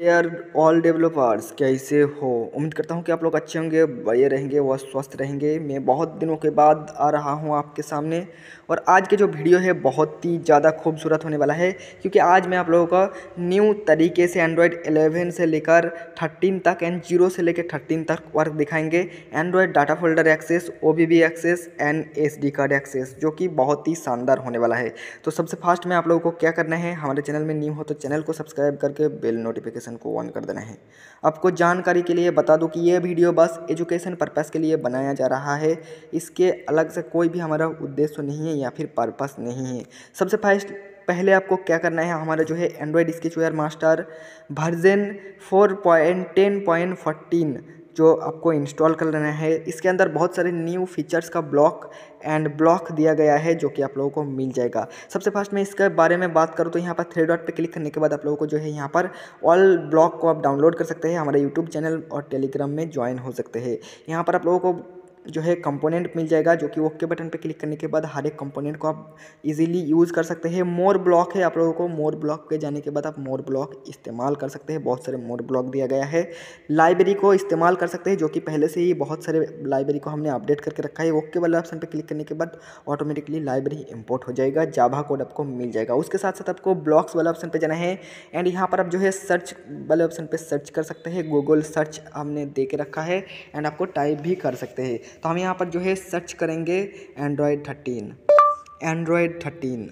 यार all developers कैसे हो। उम्मीद करता हूँ कि आप लोग अच्छे होंगे, बढ़िया रहेंगे व स्वस्थ रहेंगे। मैं बहुत दिनों के बाद आ रहा हूँ आपके सामने और आज के जो वीडियो है बहुत ही ज़्यादा खूबसूरत होने वाला है, क्योंकि आज मैं आप लोगों का न्यू तरीके से एंड्रॉयड 11 से लेकर 13 तक एंड 0 से लेकर 13 तक वर्क दिखाएंगे। Android data folder access, OBB access and SD card access, जो कि बहुत ही शानदार होने वाला है। तो सबसे फास्ट में आप लोगों को क्या करना है, हमारे चैनल में न्यू हो तो चैनल को सब्सक्राइब करके बेल नोटिफिकेशन को ऑन कर देना है। आपको जानकारी के लिए बता दूं कि ये वीडियो बस एजुकेशन पर्पस के लिए बनाया जा रहा है, इसके अलग से कोई भी हमारा उद्देश्य नहीं है या फिर पर्पस नहीं है। सबसे फास्ट पहले आपको क्या करना है, हमारा जो है एंड्रॉयड स्केचवेयर मास्टर वर्जन 4.10.14 जो आपको इंस्टॉल कर लेना है। इसके अंदर बहुत सारे न्यू फीचर्स का ब्लॉक दिया गया है जो कि आप लोगों को मिल जाएगा। सबसे फास्ट मैं इसके बारे में बात करूँ तो यहाँ पर थ्री डॉट पे क्लिक करने के बाद आप लोगों को जो है यहाँ पर ऑल ब्लॉक को आप डाउनलोड कर सकते हैं, हमारे यूट्यूब चैनल और टेलीग्राम में ज्वाइन हो सकते हैं। यहाँ पर आप लोगों को जो है कंपोनेंट मिल जाएगा, जो कि ओके बटन पे क्लिक करने के बाद हर एक कंपोनेंट को आप इजीली यूज़ कर सकते हैं। मोर ब्लॉक है, आप लोगों को मोर ब्लॉक पे जाने के बाद आप मोर ब्लॉक इस्तेमाल कर सकते हैं। बहुत सारे मोर ब्लॉक दिया गया है। लाइब्रेरी को इस्तेमाल कर सकते हैं, जो कि पहले से ही बहुत सारे लाइब्रेरी को हमने अपडेट करके रखा है। ओके वाले ऑप्शन पे क्लिक करने के बाद ऑटोमेटिकली लाइब्रेरी इंपोर्ट हो जाएगा, जावा कोड आपको मिल जाएगा। उसके साथ साथ आपको ब्लॉक्स वाले ऑप्शन पे जाना है एंड यहाँ पर आप जो है सर्च वाले ऑप्शन पे सर्च कर सकते हैं। गूगल सर्च हमने दे के रखा है एंड आपको टाइप भी कर सकते हैं। तो हम यहाँ पर जो है सर्च करेंगे एंड्रॉयड 13।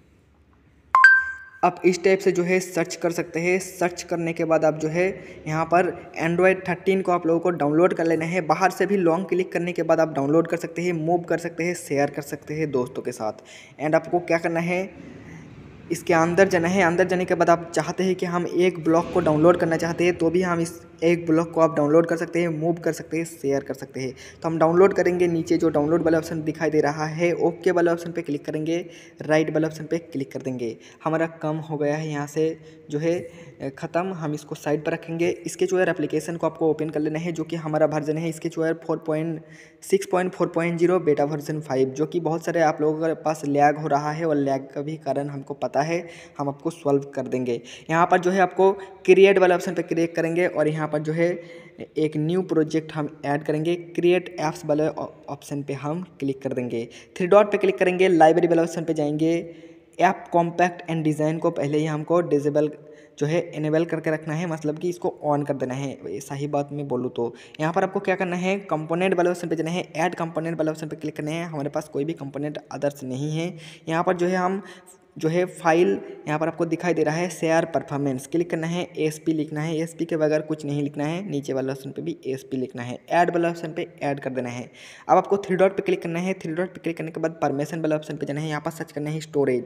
आप इस टाइप से जो है सर्च कर सकते हैं। सर्च करने के बाद आप जो है यहाँ पर एंड्रॉयड 13 को आप लोगों को डाउनलोड कर लेना है। बाहर से भी लॉन्ग क्लिक करने के बाद आप डाउनलोड कर सकते हैं, मूव कर सकते हैं, शेयर कर सकते हैं दोस्तों के साथ। एंड आपको क्या करना है, इसके अंदर जाना है। अंदर जाने के बाद आप चाहते हैं कि हम एक ब्लॉक को डाउनलोड करना चाहते हैं तो भी हम इस एक ब्लॉक को आप डाउनलोड कर सकते हैं, मूव कर सकते हैं, शेयर कर सकते हैं। तो हम डाउनलोड करेंगे, नीचे जो डाउनलोड वाला ऑप्शन दिखाई दे रहा है ओके वाला ऑप्शन पे क्लिक करेंगे, राइट वाला ऑप्शन पे क्लिक कर देंगे। हमारा काम हो गया है यहाँ से जो है ख़त्म। हम इसको साइड पर रखेंगे। इसके जो है एप्लीकेशन को आपको ओपन कर लेना है, जो कि हमारा वर्जन है इसके जो है 4.6.4.0 बेटा वर्जन 5, जो कि बहुत सारे आप लोगों के पास लैग हो रहा है और लैग का भी कारण हमको पता है, हम आपको सॉल्व कर देंगे। यहाँ पर जो है आपको क्रिएट वाला ऑप्शन पे क्लिक करेंगे और यहाँ पर जो है एक न्यू प्रोजेक्ट हम ऐड करेंगे। क्रिएट ऐप्स वाले ऑप्शन पे हम क्लिक कर देंगे। थ्री डॉट पे क्लिक करेंगे, लाइब्रेरी वाले ऑप्शन पे जाएंगे। ऐप कॉम्पैक्ट एंड डिज़ाइन को पहले ही हमको डिसेबल जो है इनेबल करके रखना है, मतलब कि इसको ऑन कर देना है। ऐसा ही बात मैं बोलूँ तो यहाँ पर आपको क्या करना है, कंपोनेंट वाले ऑप्शन पे जाना है, ऐड कंपोनेंट वाले ऑप्शन पे क्लिक करना है। हमारे पास कोई भी कंपोनेंट अदर्स नहीं है। यहाँ पर जो है हम जो है फाइल यहाँ पर आपको दिखाई दे रहा है शेयर परफॉर्मेंस, क्लिक करना है, ASP लिखना है। ASP के बगैर कुछ नहीं लिखना है। नीचे वाले ऑप्शन पे भी ASP लिखना है। ऐड वाले ऑप्शन पे ऐड कर देना है। अब आपको थ्री डॉट पे क्लिक करना है। थ्री डॉट पे क्लिक करने के बाद परमिशन वाले ऑप्शन पे जाना है। यहाँ पर सर्च करना है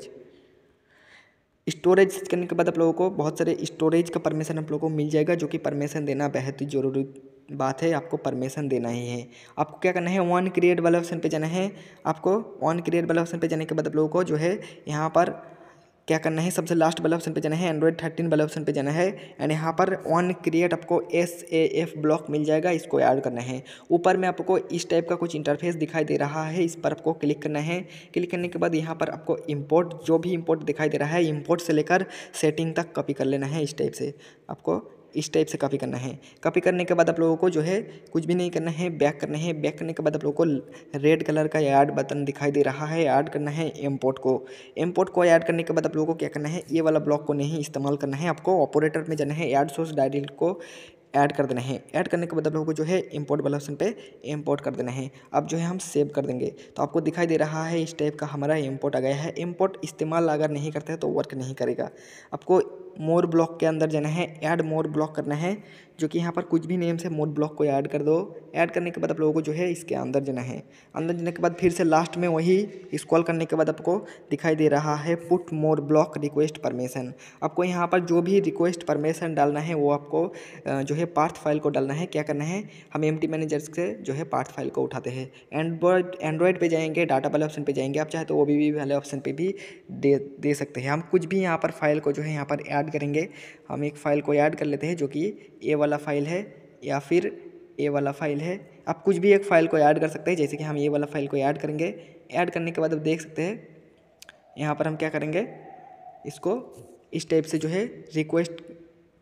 स्टोरेज सर्च करने के बाद आप लोगों को बहुत सारे स्टोरेज का परमिशन आप लोगों को मिल जाएगा, जो कि परमिशन देना बेहद ही ज़रूरी बात है। आपको परमिशन देना ही है। आपको क्या करना है, वन क्रिएट वाले ऑप्शन पे जाना है। आपको वन क्रिएट वाले ऑप्शन पे जाने के बाद आप लोगों को जो है यहाँ पर क्या करना है, सबसे लास्ट वाला ऑप्शन पे जाना है, एंड्रॉयड 13 वाला ऑप्शन पे जाना है एंड यहाँ पर ऑन क्रिएट आपको SAF ब्लॉक मिल जाएगा, इसको ऐड करना है। ऊपर में आपको इस टाइप का कुछ इंटरफेस दिखाई दे रहा है, इस पर आपको क्लिक करना है। क्लिक करने के बाद यहाँ पर आपको इंपोर्ट, जो भी इंपोर्ट दिखाई दे रहा है, इंपोर्ट से लेकर सेटिंग तक कॉपी कर लेना है। इस टाइप से आपको इस टाइप से कॉपी करना है। कॉपी करने के बाद आप लोगों को जो है कुछ भी नहीं करना है, बैक करना है। बैक करने के बाद आप लोगों को रेड कलर का ऐड बटन दिखाई दे रहा है, ऐड करना है इंपोर्ट को ऐड करने के बाद आप लोगों को क्या करना है, ये वाला ब्लॉक को नहीं इस्तेमाल करना है। आपको ऑपरेटर में जाना है, ऐड सोर्स डायरेक्ट को ऐड कर देना है। ऐड करने के बाद आप लोगों को जो है इंपोर्ट वाला ऑप्शन पे इंपोर्ट कर देना है। अब जो है हम सेव कर देंगे तो आपको दिखाई दे रहा है इस टाइप का हमारा इंपोर्ट आ गया है। इंपोर्ट इस्तेमाल अगर नहीं करते हैं तो वर्क नहीं करेगा। आपको मोर ब्लॉक के अंदर जाना है, ऐड मोर ब्लॉक करना है, जो कि यहाँ पर कुछ भी नेम से मोर ब्लॉक को ऐड कर दो। ऐड करने के बाद आप लोगों को जो है इसके अंदर जाना है। अंदर जाने के बाद फिर से लास्ट में वही स्क्रॉल करने के बाद आपको दिखाई दे रहा है put more block request permission. आपको यहाँ पर जो भी रिक्वेस्ट परमिशन डालना है वो आपको जो है पाथ फाइल को डालना है। क्या करना है, हम एम्प्टी मैनेजर से जो है पाथ फाइल को उठाते हैं। एंड्रॉयड पे जाएंगे, डाटा वाले ऑप्शन पे जाएंगे। आप चाहे तो OBB वाले ऑप्शन पे भी दे सकते हैं। हम कुछ भी यहाँ पर फाइल को जो है यहाँ पर ऐड करेंगे। हम एक फ़ाइल को ऐड कर लेते हैं, जो कि ए वाला फाइल है या फिर ए वाला फाइल है। आप कुछ भी एक फ़ाइल को ऐड कर सकते हैं, जैसे कि हम ये वाला फाइल को ऐड करेंगे। ऐड करने के बाद आप देख सकते हैं यहाँ पर हम क्या करेंगे, इसको इस टाइप से जो है रिक्वेस्ट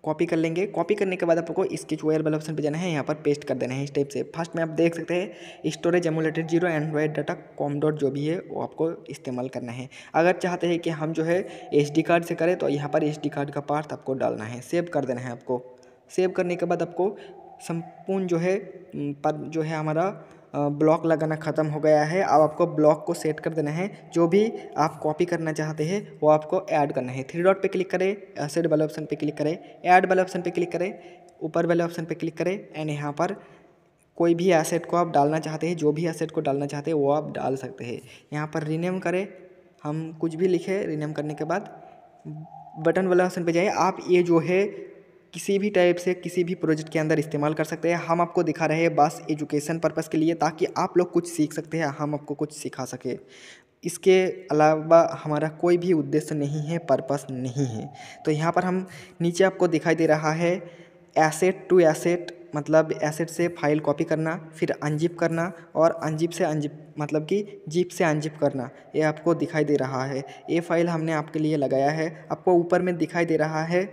कॉपी कर लेंगे। कॉपी करने के बाद आपको स्केच वायर वाले ऑप्शन पे जाना है, यहाँ पर पेस्ट कर देना है इस टाइप से। फर्स्ट में आप देख सकते हैं storage emulated 0 android data com dot जो भी है वो आपको इस्तेमाल करना है। अगर चाहते हैं कि हम जो है SD कार्ड से करें तो यहाँ पर SD कार्ड का पार्ट आपको डालना है, सेव कर देना है आपको। सेव करने के बाद आपको संपूर्ण जो है जो है हमारा ब्लॉक लगाना ख़त्म हो गया है। अब आपको ब्लॉक को सेट कर देना है। जो भी आप कॉपी करना चाहते हैं वो आपको ऐड करना है। 3 डॉट पे क्लिक करें, एसेट वाले ऑप्शन पे क्लिक करें, ऐड वाले ऑप्शन पे क्लिक करें, ऊपर वाले ऑप्शन पे क्लिक करें एंड यहाँ पर कोई भी एसेट को आप डालना चाहते हैं, जो भी एसेट को डालना चाहते हैं वो आप डाल सकते हैं। यहाँ पर रीनेम करें, हम कुछ भी लिखें। रीनेम करने के बाद बटन वाला ऑप्शन पे जाइए। आप ये जो है किसी भी टाइप से किसी भी प्रोजेक्ट के अंदर इस्तेमाल कर सकते हैं। हम आपको दिखा रहे हैं बस एजुकेशन पर्पज़ के लिए, ताकि आप लोग कुछ सीख सकते हैं, हम आपको कुछ सिखा सके। इसके अलावा हमारा कोई भी उद्देश्य नहीं है, पर्पस नहीं है। तो यहाँ पर हम नीचे आपको दिखाई दे रहा है एसेट टू एसेट, मतलब एसेट से फाइल कॉपी करना, फिर अनजिप करना और अनजिप से अनजिप मतलब कि जिप से अनजिप करना, ये आपको दिखाई दे रहा है। ये फाइल हमने आपके लिए लगाया है। आपको ऊपर में दिखाई दे रहा है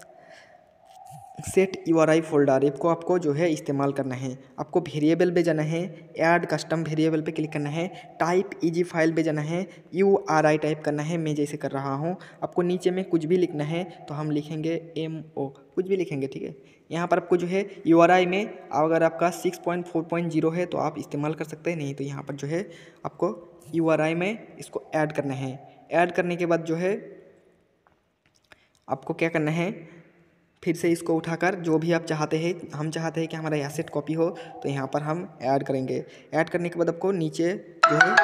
सेट URI फोल्डर, इसको आपको जो है इस्तेमाल करना है। आपको वेरिएबल पे जाना है, ऐड कस्टम वेरिएबल पे क्लिक करना है, टाइप इजी फाइल पे जाना है, URI टाइप करना है, मैं जैसे कर रहा हूँ। आपको नीचे में कुछ भी लिखना है तो हम लिखेंगे MO, कुछ भी लिखेंगे, ठीक है। यहाँ पर आपको जो है URI में अगर आपका 6.4.0 है तो आप इस्तेमाल कर सकते हैं, नहीं तो यहाँ पर जो है आपको URI में इसको ऐड करना है। ऐड करने के बाद जो है आपको क्या करना है, फिर से इसको उठाकर जो भी आप चाहते हैं, हम चाहते हैं कि हमारा एसेट कॉपी हो तो यहाँ पर हम ऐड करेंगे। ऐड करने के बाद आपको नीचे जो है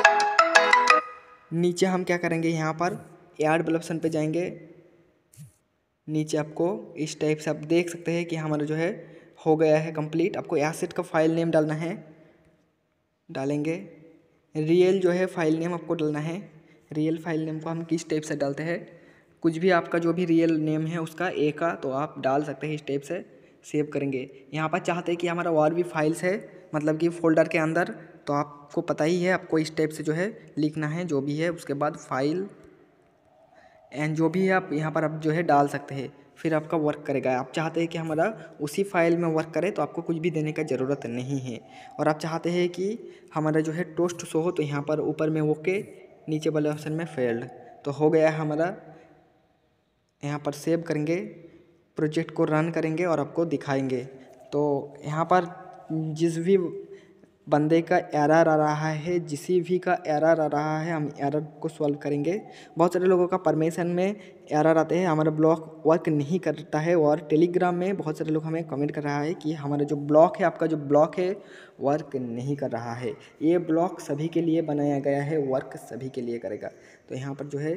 नीचे हम क्या करेंगे, यहाँ पर ऐड वाले ऑप्शन पे जाएंगे। नीचे आपको इस टाइप से आप देख सकते हैं कि हमारा जो है हो गया है कंप्लीट। आपको एसेट का फाइल नेम डालना है, डालेंगे। रियल जो है फाइल नेम आपको डालना है। रियल फाइल नेम को हम किस टाइप से डालते हैं, कुछ भी आपका जो भी रियल नेम है उसका ए का तो आप डाल सकते हैं, इस टाइप से सेव करेंगे। यहाँ पर चाहते हैं कि हमारा और भी फाइल्स है मतलब कि फ़ोल्डर के अंदर, तो आपको पता ही है, आपको इस टाइप से जो है लिखना है जो भी है, उसके बाद फाइल एंड जो भी है आप यहाँ पर आप जो है डाल सकते हैं, फिर आपका वर्क करेगा। आप चाहते हैं कि हमारा उसी फाइल में वर्क करे तो आपको कुछ भी देने का ज़रूरत नहीं है। और आप चाहते हैं कि हमारा जो है टोस्ट शो हो तो यहाँ पर ऊपर में ओके, नीचे वाले ऑप्शन में फेल्ड, तो हो गया हमारा। यहाँ पर सेव करेंगे, प्रोजेक्ट को रन करेंगे और आपको दिखाएंगे। तो यहाँ पर जिस भी बंदे का एरर आ रहा है, जिसी भी का एरर आ रहा है, हम एरर को सॉल्व करेंगे। बहुत सारे लोगों का परमिशन में एरर आते हैं, हमारा ब्लॉक वर्क नहीं करता है। और टेलीग्राम में बहुत सारे लोग हमें कमेंट कर रहा है कि हमारा जो ब्लॉक है, आपका जो ब्लॉक है वर्क नहीं कर रहा है। ये ब्लॉक सभी के लिए बनाया गया है, वर्क सभी के लिए करेगा। तो यहाँ पर जो है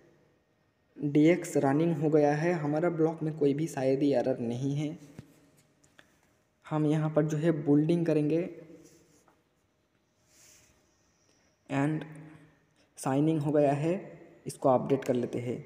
DX रनिंग हो गया है, हमारा ब्लॉक में कोई भी शायद ही एरर नहीं है। हम यहाँ पर जो है बिल्डिंग करेंगे एंड साइनिंग हो गया है, इसको अपडेट कर लेते हैं।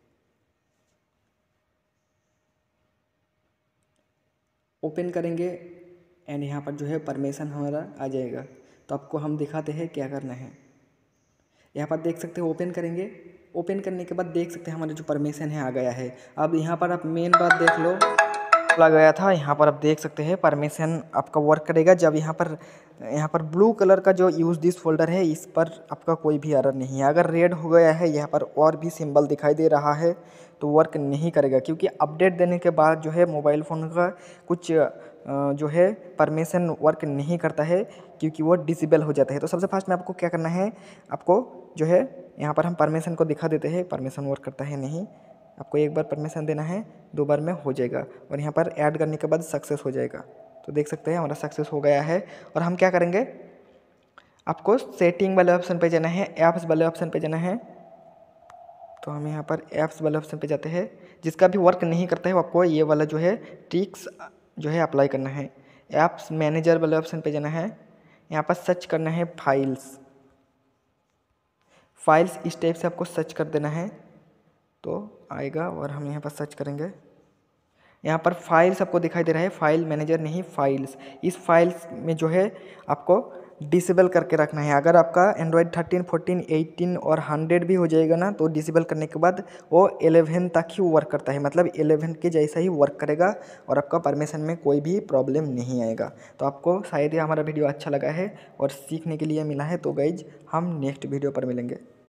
ओपन करेंगे एंड यहाँ पर जो है परमिशन हमारा आ जाएगा। तो आपको हम दिखाते हैं क्या करना है। यहाँ पर देख सकते हैं, ओपन करेंगे। ओपन करने के बाद देख सकते हैं हमारा जो परमिशन है आ गया है। अब यहाँ पर आप मेन बात देख लो, बोला गया था, यहाँ पर आप देख सकते हैं परमिशन आपका वर्क करेगा जब यहाँ पर ब्लू कलर का जो यूज़ दिस फोल्डर है इस पर आपका कोई भी एरर नहीं है। अगर रेड हो गया है, यहाँ पर और भी सिंबल दिखाई दे रहा है तो वर्क नहीं करेगा, क्योंकि अपडेट देने के बाद जो है मोबाइल फ़ोन का कुछ जो है परमिशन वर्क नहीं करता है, क्योंकि वो डिसेबल हो जाता है। तो सबसे फर्स्ट में आपको क्या करना है, आपको जो है यहाँ पर हम परमिशन को दिखा देते हैं, परमिशन वर्क करता है नहीं। आपको एक बार परमिशन देना है, 2 बार में हो जाएगा और यहाँ पर ऐड करने के बाद सक्सेस हो जाएगा। तो देख सकते हैं हमारा सक्सेस हो गया है। और हम क्या करेंगे, आपको सेटिंग वाले ऑप्शन पे जाना है, ऐप्स वाले ऑप्शन पे जाना है। तो हम यहाँ पर ऐप्स वाले ऑप्शन पे जाते हैं। जिसका भी वर्क नहीं करता है वो आपको ये वाला जो है ट्रिक्स जो है अप्लाई करना है। ऐप्स मैनेजर वाले ऑप्शन पे जाना है, यहाँ पर सर्च करना है फाइल्स इस टाइप से आपको सर्च कर देना है तो आएगा। और हम यहाँ पर सर्च करेंगे, यहाँ पर फाइल्स आपको दिखाई दे रहा है, फाइल मैनेजर नहीं फाइल्स। इस फाइल्स में जो है आपको डिसेबल करके रखना है। अगर आपका एंड्रॉयड 13, 14, 18 और 100 भी हो जाएगा ना, तो डिसेबल करने के बाद वो 11 तक ही वर्क करता है, मतलब 11 के जैसा ही वर्क करेगा और आपका परमिशन में कोई भी प्रॉब्लम नहीं आएगा। तो आपको शायद ये हमारा वीडियो अच्छा लगा है और सीखने के लिए मिला है। तो गाइज हम नेक्स्ट वीडियो पर मिलेंगे।